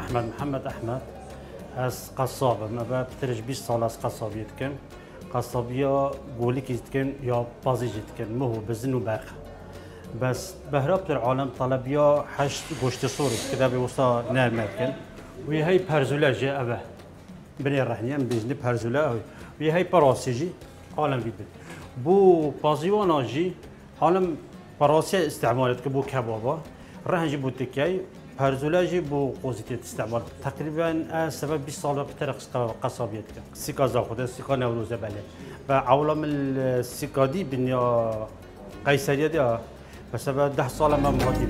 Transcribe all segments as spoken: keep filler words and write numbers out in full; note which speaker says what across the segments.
Speaker 1: احمد محمد احمد از قصابه ما بعد ترج بیست سال از قصابیت کن قصابیا گولی کیت کن یا بازیجت کن مهو بزن و برخ بس بهراب در عالم طلبیا هشت گوشت صورت كده بوسطا نرمت کن وی هی پرزولا جه اوه بني رحني ام بزني پرزولا اوه وی هی پراسی جی عالم بید بو بازیوانا جی عالم پراسی استعمالت که بو کبابا رهنجي بو تكاي پرزولاجي بو قوزيتي استعمال تقريبا سبب بیست سال بترق قصابيت كان سيكا زاخده سيكا نوروز بله و عوالم السيكا دي بنيا قيصريه دي بسبب ده سال ما مهدي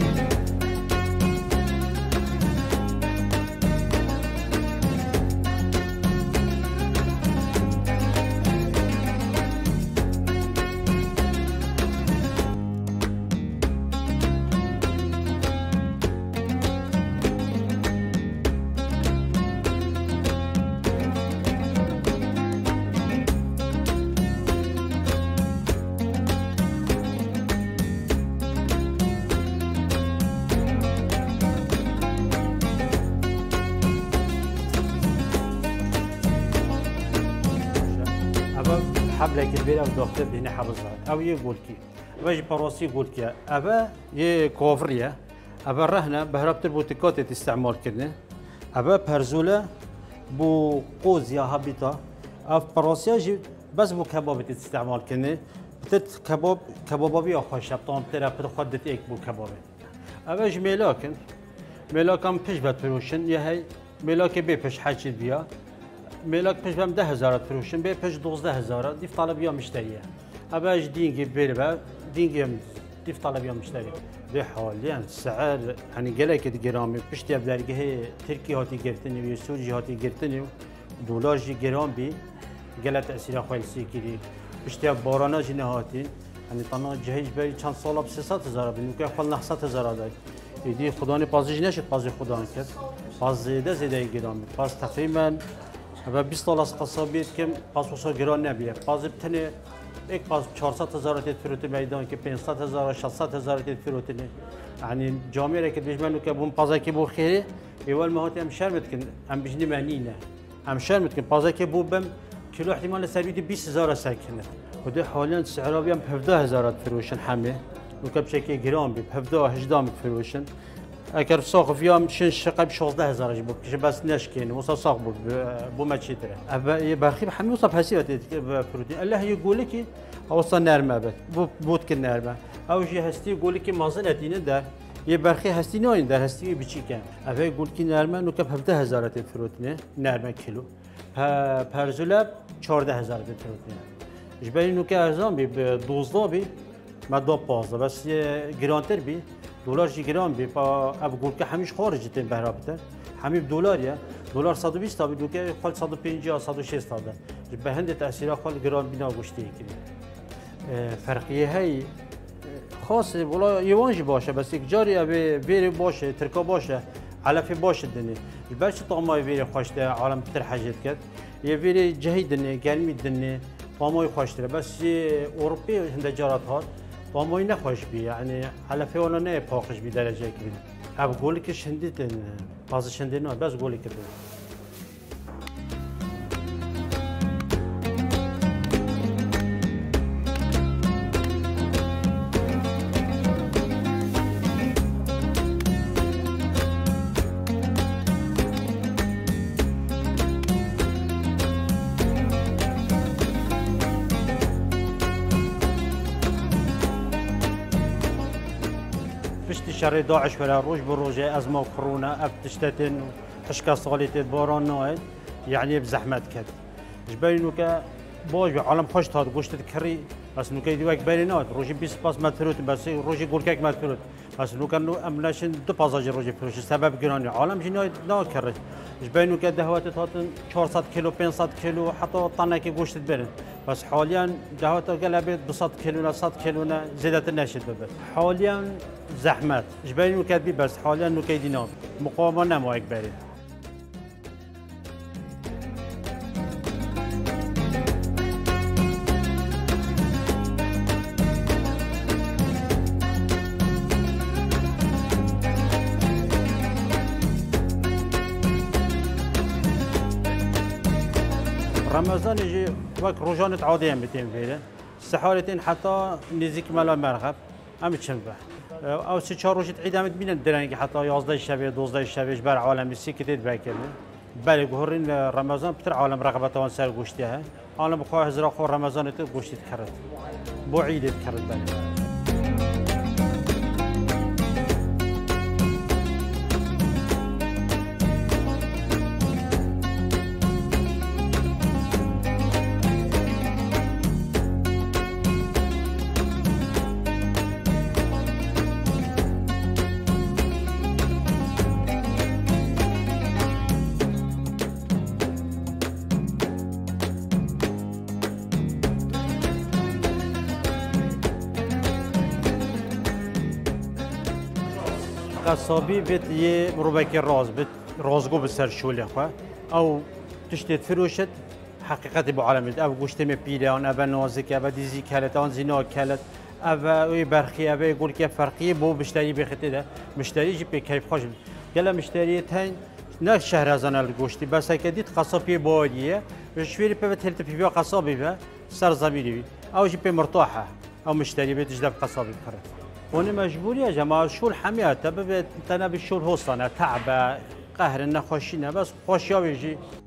Speaker 1: حبلك البير او دكتور هنا حافظها او يقول كي واجي بروسي يقول كي ابا ي كوفريا ابا رهنا بهربت البوتيكات استعمال كنا ابا برزوله بو قوز يا هابيتا اف بروسيا جي بس بو كباب استعمال كنا بتت كباب كبابي اخو شبطان ترى بتخدت ايك بو كباب ابا جميلاكن ملاكم پیش بد فروشن یه هی ملاک بی پیش حجی بیا ملاک پیش بهم ده هزار فروشن بی پیش دوازده هزار دیف طلبی مشتریه اباش دینگی بری با دینگی دیف طلبی مشتری به حالیاً سعر يعني جلك جرامي بشتي أبدارجه تركي هاتي جرتني وسوري هاتي جرتني دولار جي جرام بي جلت تأثير خالصي كذي بشتي بارانا جنه هاتي يعني طنا جهيج بي چند سال بسيسات هزار بينو که خال نحسات هزار داي يدي خداني بازيج نشد بازي خدان كد باز زيادة زيادة جرامي باز تقريبا و بیست سال از قصابیت کم باز وسا گران نبیه باز بتنه یک باز چهارصد هزار تیت فروت میدان که پانصد هزار ششصد هزار تیت فروت نه يعني جامعه را که بیشتر که بوم پازا که بو خیره اول ما هات هم شرمت کن هم بجنی معنی نه هم شرمت کن پازا که بو بم کیلو احتمال سربیت بیست هزار سکنه و ده حالا سعرابی هم هفده هزار فروشن همه و که بشکل گران بی هفده هجده فروشن اگر ساق فيهم شنش قبل شازده هزار جبوا كش بس نشكين وصل ساق بو بو ما تشتري أبا برخي بحمي وصل بحسيبة بروتين الله يقول لك وصل نرمة بس بو بوت كن نرمة أو شيء هستي يقول لك ما زلتين ده يبرخي هستي ناين ده هستي بتشي كان أبا يقول لك نرمة نكب هفده هزار فروتين نرمة كيلو ها برزولاب چهارده هزار فروتين جبري نكب أرزان بي بدوزده بي ما دو پازده بس گرانتر بي دلار جی گرام بی با اب گول که همیش خارجی تن بهرابته همی دلاریه دلار صد و بیست تا بی که خال صد و پنجاه صد و شصت تا ده به هند تأثیر خال گرام بینا گشته کی فرقیه هی خاص ولا یوانجی باشه بس یک جاری ابی ویری باشه ترکا باشه علفی باشه دنی البرش طعمای ویری خوشته عالم تر حاجت کرد یه ویری جهید دنی گرمی دنی طعمای خوشته بس اروپی هند جارات هات طعمای نخوش بی یعنی علفی ولا نه پاکش بی درجه کبیر اب گولی که شندید باز شندید نه بس گولی کرد شر داعش ولا روج بروجه أزمة كورونا أبتشتتن حشكا صاليتت باران نايل يعني بزحمت كد جبينو كا باج عالم خوش تاد گوشت كري بس نو كي ديوك بينات روجي بيس باس ماتروت بس روجي گوركك ماتروت بس نو كان امناشن دو بازاج روجي فروش سبب جراني عالم جناي نا كرت جبينو كا دهوات تاتن چهارصد كيلو پانصد كيلو حتى طنه كي گوشت برن بس حاليا دهوات قلبت دوصد كيلو لا صد كيلو زيادة نشد بس حاليا زحمت جبينو كاتبي بس حاليا نو كي دينار مقاومه نما اكبري رمضان يجي وقت روجانة عادية متين فيلا سحارتين حتى نزيك ملا مرغب هم تشنبه او سه چهار روز عید هم ببینن درنگ حتی یازده شب دوازده شبش بر عالم سیکتید بکنه بله گهرین رمضان بتر عالم رغبت آن سر گوشتی ها عالم خواه هزار خور رمضان تو گوشتی کرد بو عید کرد بله قصابی بيت يه رباكي راز بيت رازقو بسر شولي خو او تشتت فروشت حقيقتي بعالم او گوشت می پیلان او نازک او دیزی کلت آن زینا کلت او اوی برخی او يقول كيف فرقی بو مشتری بخته ده مشتری جی به کیف خوش گله مشتری تن نه شهر ازان الگوشتی بس کدید قصابی بادیه شویری به تلت پی قصابی به سر زمینی او جی به مرتاحه او مشتری به تجدب قصابی کرد هون مجبور يا جماعة شو الحميات تبى تنا بالشو الهوصانة تعبة قهر النخوشينا بس خوش يجي